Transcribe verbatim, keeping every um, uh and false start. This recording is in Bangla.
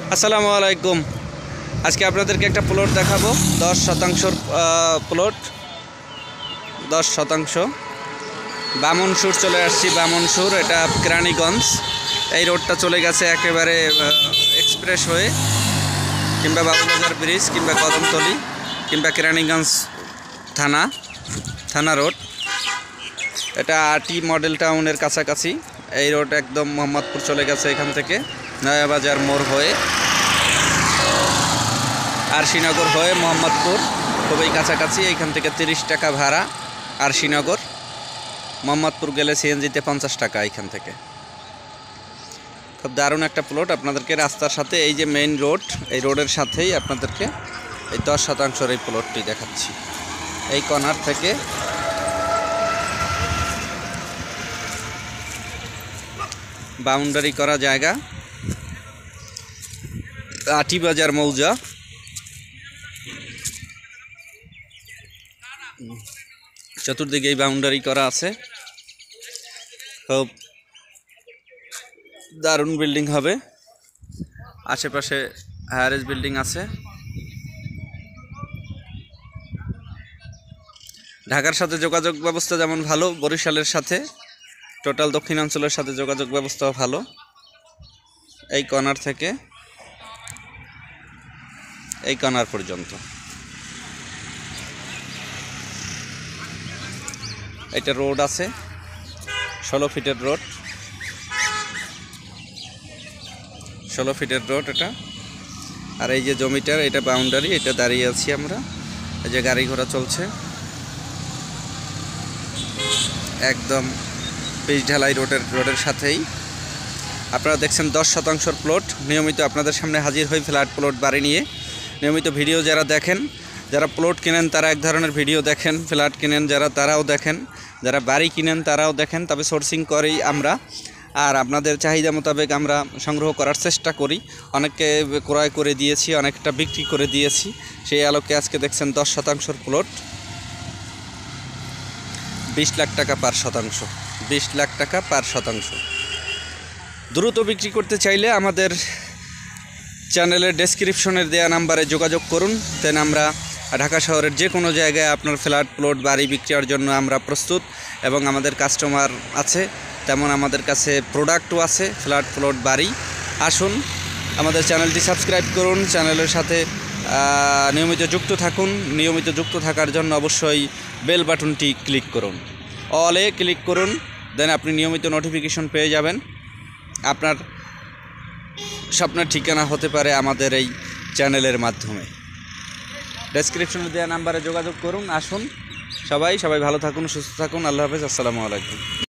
আসসালামু আলাইকুম। আজকে আপনাদেরকে একটা প্লট দেখাবো, দশ শতাংশর প্লট। দশ শতাংশ বামনসুর চলে আসছি। বামনসুর, এটা কেরানীগঞ্জ। এই রোডটা চলে গেছে একেবারে এক্সপ্রেস হয়ে, কিংবা বাবুবাজার ব্রিজ, কিংবা কদমতলি, কিংবা কেরানীগঞ্জ থানা থানা রোড। এটা আটি মডেল টাউনের কাছাকাছি। এই রোড একদম মোহাম্মদপুর চলে গেছে এখান থেকে, নয়াবাজার মোড় হয়ে আর শ্রীনগর হয়ে মোহাম্মদপুর, খুবই কাছাকাছি। এইখান থেকে তিরিশ টাকা ভাড়া। আর শ্রীনগর মোহাম্মদপুর গেলে সিএনজিতে পঞ্চাশ টাকা এইখান থেকে। খুব দারুণ একটা প্লট আপনাদেরকে রাস্তার সাথে, এই যে মেইন রোড, এই রোডের সাথেই আপনাদেরকে এই দশ শতাংশের এই প্লটটি দেখাচ্ছি। এই কর্নার থেকে বাউন্ডারি করা জায়গা, আটিবাজার মৌজা। চতুর্দিকে এই বাউন্ডারি করা আছে। খুব দারুণ বিল্ডিং হবে। আশেপাশে হায়ারেজ বিল্ডিং আছে। ঢাকার সাথে যোগাযোগ ব্যবস্থা যেমন ভালো, বরিশালের সাথে, টোটাল দক্ষিণাঞ্চলের সাথে যোগাযোগ ব্যবস্থাও ভালো। এই কর্নার থেকে এই কর্নার পর্যন্ত এটা রোড আছে, ষোলো ফিটের রোড। ষোলো ফিটের রোড এটা। আর এই যে জমিটার, এটা বাউন্ডারি, এটা দাঁড়িয়ে আছি আমরা। এই যে গাড়ি ঘোড়া চলছে একদম পিচ ঢালাই রোডের রোডের সাথেই। আপনারা দেখছেন দশ শতাংশের প্লট। নিয়মিত আপনাদের সামনে হাজির হই ফ্ল্যাট প্লট বাড়ি নিয়ে। নিয়মিত ভিডিও যারা দেখেন, যারা প্লট কিনেন তারা এক ধরনের ভিডিও দেখেন, ফ্ল্যাট কিনেন যারা তারাও দেখেন, যারা বাড়ি কিনেন তারাও দেখেন। তবে সোর্সিং করেই আমরা, আর আপনাদের চাহিদা মোতাবেক আমরা সংগ্রহ করার চেষ্টা করি। অনেককে ক্রয় করে দিয়েছি, অনেকটা বিক্রি করে দিয়েছি। সেই আলোকে আজকে দেখছেন দশ শতাংশের প্লট, বিশ লাখ টাকা পার শতাংশ। বিশ লাখ টাকা পার শতাংশ। দ্রুত বিক্রি করতে চাইলে আমাদের চ্যানেলের ডেসক্রিপশনের দেওয়া নাম্বারে যোগাযোগ করুন। দেন আমরা ঢাকা শহরের যে কোনো জায়গায় আপনার ফ্ল্যাট প্লট বাড়ি বিক্রির জন্য আমরা প্রস্তুত, এবং আমাদের কাস্টমার আছে, তেমন আমাদের কাছে প্রোডাক্টও আছে, ফ্ল্যাট প্লট বাড়ি। আসুন, আমাদের চ্যানেলটি সাবস্ক্রাইব করুন, চ্যানেলের সাথে নিয়মিত যুক্ত থাকুন। নিয়মিত যুক্ত থাকার জন্য অবশ্যই বেল বাটনটি ক্লিক করুন, অলে ক্লিক করুন। দেন আপনি নিয়মিত নোটিফিকেশন পেয়ে যাবেন। আপনার স্বপ্নের ঠিকানা হতে পারে আমাদের এই চ্যানেলের মাধ্যমে। ডেসক্রিপশনে দেওয়া নাম্বারে যোগাযোগ করুন। আসুন সবাই, সবাই ভালো থাকুন, সুস্থ থাকুন। আল্লাহ হাফেজ, আসসালামু আলাইকুম।